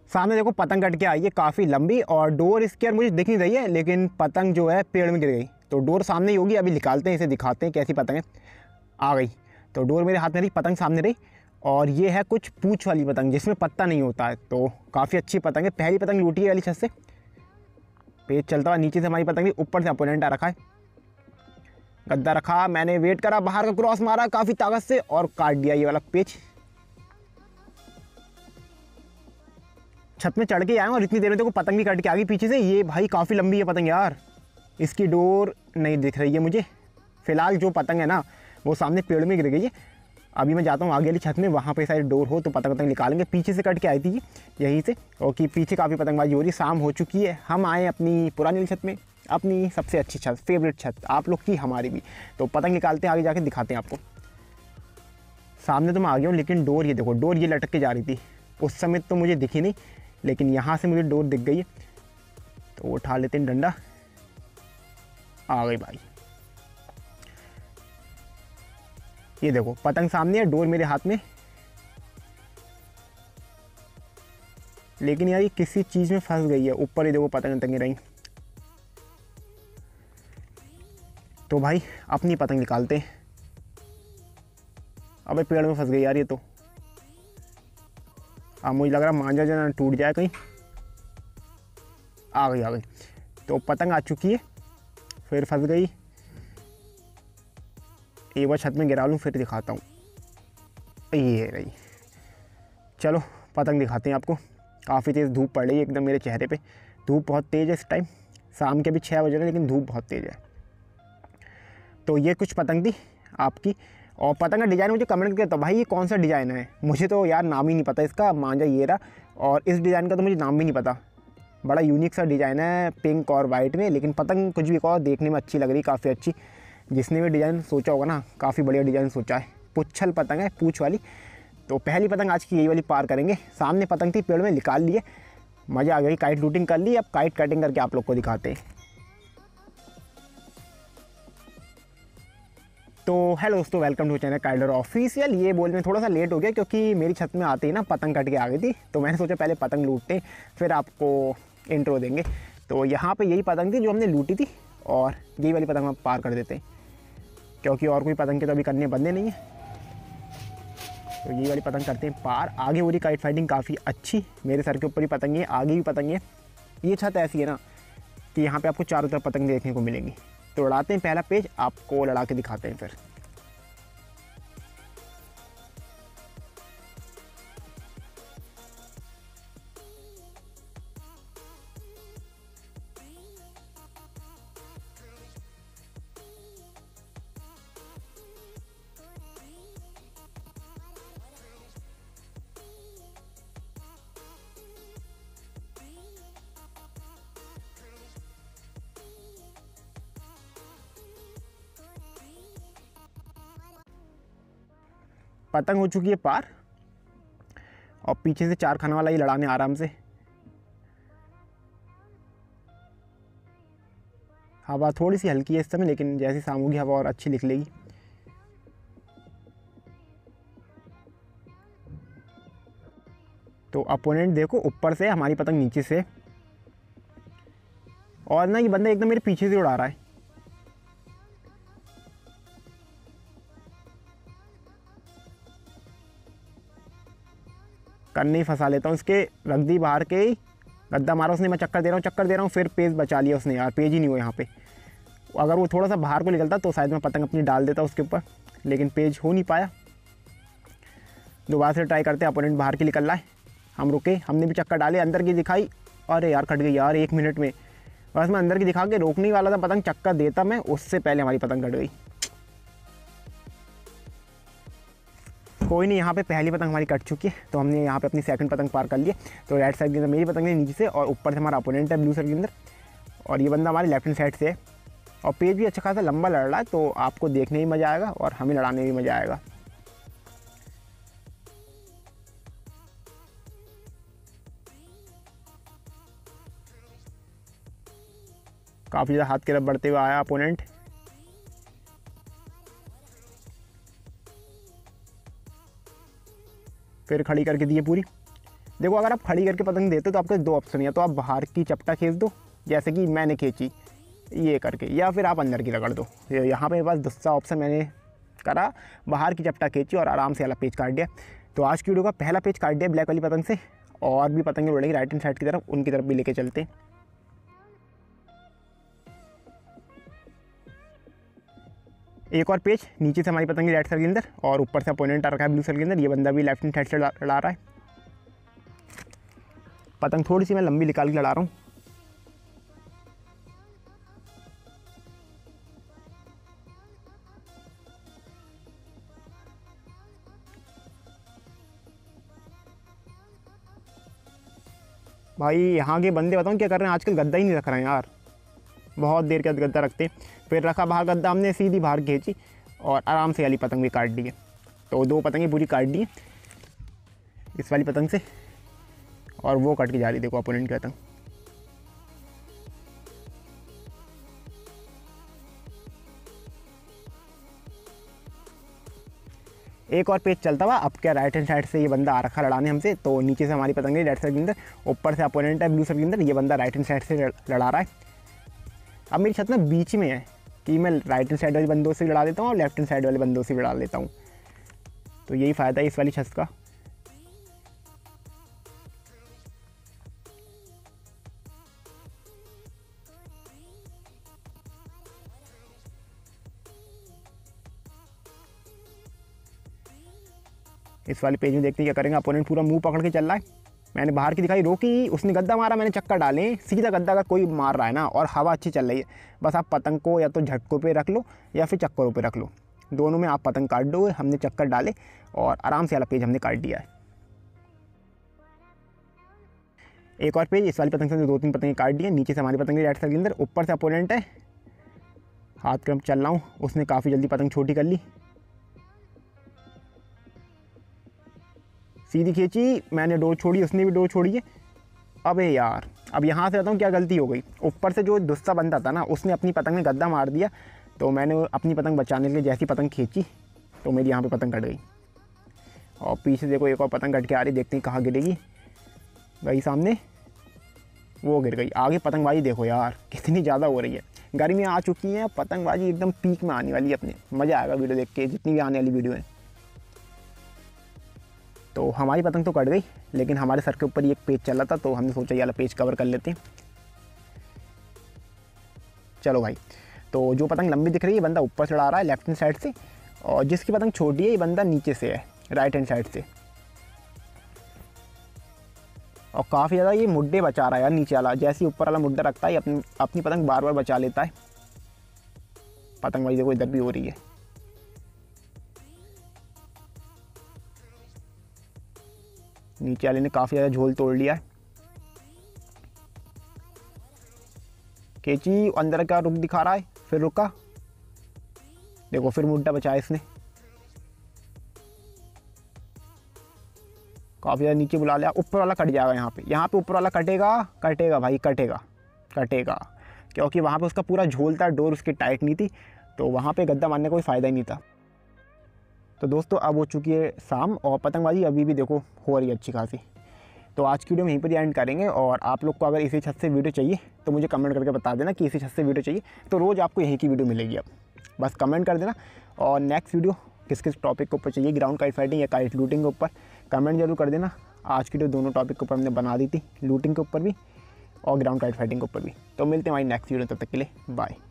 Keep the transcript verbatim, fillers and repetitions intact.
सामने देखो पतंग कट के आई है काफ़ी लंबी, और डोर इसके यार मुझे दिख नहीं रही है, लेकिन पतंग जो है पेड़ में गिर गई। तो डोर सामने ही होगी, अभी निकालते हैं इसे, दिखाते हैं कैसी पतंग है। आ गई। तो डोर मेरे हाथ में रही, पतंग सामने रही, और ये है कुछ पूँछ वाली पतंग जिसमें पत्ता नहीं होता है। तो काफ़ी अच्छी पतंग है, पहली पतंग लूटी है वाली छत से। पेज चलता हुआ नीचे से हमारी पतंग भी, ऊपर से अपोनेंट आ रखा है। गद्दा रखा, मैंने वेट करा, बाहर का क्रॉस मारा काफ़ी ताकत से और काट दिया ये वाला पेज। छत में चढ़ के आया और इतनी देर में देखो पतंग भी कट के आ गई पीछे से। ये भाई काफ़ी लंबी है पतंग यार, इसकी डोर नहीं दिख रही है मुझे। फ़िलहाल जो पतंग है ना वो सामने पेड़ में गिर गई है। अभी मैं जाता हूँ आगे वाली छत में, वहाँ पे शायद डोर हो तो पतंग पतंग निकालेंगे। पीछे से कट के आई थी ये यहीं से, और कि पीछे काफ़ी पतंगबाजी हो रही है। शाम हो चुकी है, हम आए अपनी पुरानी छत में, अपनी सबसे अच्छी छत, फेवरेट छत आप लोग की, हमारी भी। तो पतंग निकालते हैं, आगे जाके दिखाते हैं आपको। सामने तो मैं आ गया हूँ, लेकिन डोर ये देखो, डोर ये लटक के जा रही थी। उस समय तो मुझे दिखी नहीं, लेकिन यहाँ से मुझे डोर दिख गई है। तो उठा लेते हैं डंडा। आ गई भाई, ये देखो पतंग सामने है, डोर मेरे हाथ में। लेकिन यार ये किसी चीज़ में फंस गई है, ऊपर ही देखो पतंग टंगी रही। तो भाई अपनी पतंग निकालते हैं। अबे पेड़ में फंस गई यार ये तो। अब मुझे लग रहा मांझा जना टूट जाए कहीं। आ गई आ गई। तो पतंग आ चुकी है, फिर फंस गई। एक बार छत में गिरा लूँ फिर दिखाता हूँ। ये रही। चलो पतंग दिखाते हैं आपको। काफ़ी तेज़ धूप पड़ रही है एकदम मेरे चेहरे पे। धूप बहुत तेज़ है इस टाइम, शाम के भी छः बज रहे हैं, लेकिन धूप बहुत तेज़ है। तो ये कुछ पतंग थी आपकी। और पतंग का डिज़ाइन मुझे कमेंट किया, तो भाई ये कौन सा डिज़ाइन है, मुझे तो यार नाम ही नहीं पता इसका। मांझा ये रहा, और इस डिज़ाइन का तो मुझे नाम भी नहीं पता। बड़ा यूनिक सा डिज़ाइन है, पिंक और वाइट में, लेकिन पतंग कुछ भी कहो देखने में अच्छी लग रही, काफ़ी अच्छी। जिसने भी डिज़ाइन सोचा होगा ना, काफ़ी बढ़िया डिज़ाइन सोचा है। पुच्छल पतंग है, पूँछ वाली। तो पहली पतंग आज की यही वाली पार करेंगे। सामने पतंग थी, पेड़ में निकाल लिए, मज़ा आ गई, काइट लूटिंग कर ली। अब काइट कटिंग करके आप लोग को दिखाते हैं। तो हेलो दोस्तों, welcome to channel Kaider official. ये बोल में थोड़ा सा लेट हो गया क्योंकि मेरी छत में आते ही ना पतंग कट के आ गई थी, तो मैंने सोचा पहले पतंग लूटते फिर आपको इंट्रो देंगे। तो यहाँ पे यही पतंग थी जो हमने लूटी थी, और यही वाली पतंग हम पार कर देते हैं क्योंकि और कोई पतंग के तो अभी करने बंदे नहीं है। तो यही वाली पतंग करते हैं पार। आगे हो रही काइट फाइटिंग काफ़ी अच्छी, मेरे सर के ऊपर ही पतंग है, आगे भी पतंग है। ये छत ऐसी है ना कि यहाँ पे आपको चारों तरफ पतंग देखने को मिलेंगी। तो उड़ाते हैं पहला पेज, आपको लड़ा के दिखाते हैं फिर। पतंग हो चुकी है पार, और पीछे से चार खाना वाला ही लड़ाने आराम से। हवा थोड़ी सी हल्की है इस समय, लेकिन जैसी शाम होगी हवा और अच्छी निकलेगी। तो अपोनेंट देखो ऊपर से, हमारी पतंग नीचे से, और ना ये बंदा एकदम मेरे पीछे से उड़ा रहा है। करने ही फंसा लेता हूँ इसके, रख दी बाहर के ही। गद्दा मारा उसने, मैं चक्कर दे रहा हूँ चक्कर दे रहा हूँ, फिर पेज बचा लिया उसने यार, पेज ही नहीं हुआ यहाँ पे। अगर वो थोड़ा सा बाहर को निकलता तो शायद मैं पतंग अपनी डाल देता उसके ऊपर, लेकिन पेज हो नहीं पाया। दोबारा से ट्राई करते, अपोनेंट बाहर की निकल रहा है। हम रुके, हमने भी चक्कर डाले, अंदर की दिखाई, अरे यार कट गई यार एक मिनट में। बस मैं अंदर की दिखा के रोकने वाला था पतंग, चक्कर देता मैं, उससे पहले हमारी पतंग कट गई। कोई नहीं, यहाँ पे पहली पतंग हमारी कट चुकी है, तो हमने यहाँ पे अपनी सेकंड पतंग पार कर ली है। तो राइट साइड के अंदर मेरी पतंग है नीचे से, और ऊपर से हमारा अपोनेंट है ब्लू साइड के अंदर, और ये बंदा हमारे लेफ्ट हैंड साइड से है। और पेज भी अच्छा खासा लंबा लड़ रहा है, तो आपको देखने में मज़ा आएगा और हमें लड़ाने में भी मज़ा आएगा। काफ़ी ज़्यादा हाथ की तरफ बढ़ते हुए आया अपोनेंट। फिर खड़ी करके दी है पूरी। देखो अगर आप खड़ी करके पतंग देते हो तो आपके दो ऑप्शन है, तो आप बाहर की चपटा खींच दो जैसे कि मैंने खींची ये करके, या फिर आप अंदर की रगड़ दो। यहाँ पे मेरे पास दूसरा ऑप्शन मैंने करा, बाहर की चपटा खींची और आराम से वाला पेज काट दिया। तो आज की वीडियो का पहला पेज काट दिया ब्लैक वाली पतंग से, और भी पतंगें उड़ेगी राइट हैंड साइड की तरफ, उनकी तरफ भी लेके चलते हैं। एक और पेज नीचे से हमारी पतंग राइट साइड के अंदर, और ऊपर से अपोनेंट आ रखा है ब्लू साइड के अंदर। ये बंदा भी लेफ्ट हैंड साइड से लड़ा रहा है। पतंग थोड़ी सी मैं लंबी निकाल के लड़ा रहा हूँ। भाई यहाँ के बंदे बताऊँ क्या कर रहे हैं, आजकल गद्दा ही नहीं रख रहे हैं यार, बहुत देर के बाद गद्दा रखते हैं। फिर रखा बाहर गद्दा, हमने सीधी बाहर खींची और आराम से वाली पतंग भी काट दी है। तो दो पतंगें पूरी काट दी इस वाली पतंग से, और वो कट के जा रही, देखो अपोनेंट की पतंग। एक और पेज चलता हुआ, अब क्या राइट हैंड साइड से ये बंदा आ रखा लड़ाने हमसे, तो नीचे से हमारी पतंग है राइट साइड के अंदर, ऊपर से अपोनेंट है ब्लू साइड के अंदर। ये बंदा राइट हैंड साइड से लड़ा रहा है। अब मेरी छत ना बीच में है कि मैं राइट हैंड साइड वाले बंदों से लड़ा देता हूँ और लेफ्ट हैंड साइड वाले बंदों से लड़ा लेता हूँ। तो यही फ़ायदा है इस वाली छत का। इस वाले पेज में देखते हैं क्या करेंगे। अपोनेंट पूरा मुंह पकड़ के चल रहा है, मैंने बाहर की दिखाई, रोकी, उसने गद्दा मारा, मैंने चक्कर डाले। सीधा गद्दा का कोई मार रहा है ना, और हवा अच्छी चल रही है, बस आप पतंग को या तो झटकों पे रख लो या फिर चक्करों पे रख लो, दोनों में आप पतंग काट दो। हमने चक्कर डाले और आराम से वाला पेज हमने काट दिया है। एक और पेज इस वाली पतंग से दो तीन पतंगे काट दिए। नीचे से हमारी पतंग राइट साइड के अंदर, ऊपर से अपोनेंट है, हाथ क्रम चल रहा हूँ, उसने काफ़ी जल्दी पतंग छोटी कर ली, सीधी खींची, मैंने डोर छोड़ी, उसने भी डोर छोड़ी है। अबे यार, अब यहाँ से बताऊँ क्या गलती हो गई। ऊपर से जो दूसरा बंदा था ना, उसने अपनी पतंग में गद्दा मार दिया, तो मैंने अपनी पतंग बचाने के लिए जैसी पतंग खींची तो मेरी यहाँ पे पतंग कट गई। और पीछे देखो एक और पतंग कट के आ रही, देखते हैं कहाँ गिरेगी। भाई सामने वो गिर गई। आगे पतंगबाजी देखो यार कितनी ज़्यादा हो रही है, गर्मियाँ आ चुकी हैं, पतंगबाजी एकदम पीक में आने वाली है अपने। मज़ा आएगा वीडियो देख के, जितनी भी आने वाली वीडियो है। तो हमारी पतंग तो कट गई, लेकिन हमारे सर के ऊपर ही एक पेज चल रहा था, तो हमने सोचा ये वाला पेज कवर कर लेते हैं। चलो भाई, तो जो पतंग लंबी दिख रही है बंदा ऊपर चढ़ा रहा है लेफ्ट हैंड साइड से, और जिसकी पतंग छोटी है ये बंदा नीचे से है राइट हैंड साइड से। और काफ़ी ज़्यादा ये मुड्डे बचा रहा है यार नीचे वाला, जैसे ही ऊपर वाला मुड्डा रखता है अपनी अपनी पतंग बार बार बचा लेता है। पतंग भाई देखो इधर भी हो रही है। नीचे वाले ने काफ़ी ज़्यादा झोल तोड़ लिया है। केची अंदर का रुक दिखा रहा है, फिर रुका, देखो फिर मुड्डा बचाया इसने। काफ़ी ज़्यादा नीचे बुला लिया, ऊपर वाला कट जाएगा यहाँ पे। यहाँ पे ऊपर वाला कटेगा, कटेगा भाई, कटेगा कटेगा क्योंकि वहाँ पे उसका पूरा झोल था, डोर उसकी टाइट नहीं थी, तो वहाँ पे गद्दा मारने का कोई फ़ायदा ही नहीं था। तो दोस्तों अब हो चुकी है शाम, और पतंगबाजी अभी भी देखो हो रही है अच्छी खासी। तो आज की वीडियो में यहीं पर एंड करेंगे, और आप लोग को अगर इसी छत से वीडियो चाहिए तो मुझे कमेंट करके बता देना कि इसी छत से वीडियो चाहिए, तो रोज़ आपको यहीं की वीडियो मिलेगी। अब बस कमेंट कर देना, और नेक्स्ट वीडियो किस किस टॉपिक के ऊपर चाहिए, ग्राउंड काइट फाइटिंग या काइट लूटिंग के ऊपर, कमेंट जरूर कर देना। आज की वीडियो दोनों टॉपिक के ऊपर हमने बना दी थी, लूटिंग के ऊपर भी और ग्राउंड काइट फाइटिंग के ऊपर भी। तो मिलते हैं हमारी नेक्स्ट वीडियो, तब तक के लिए बाय।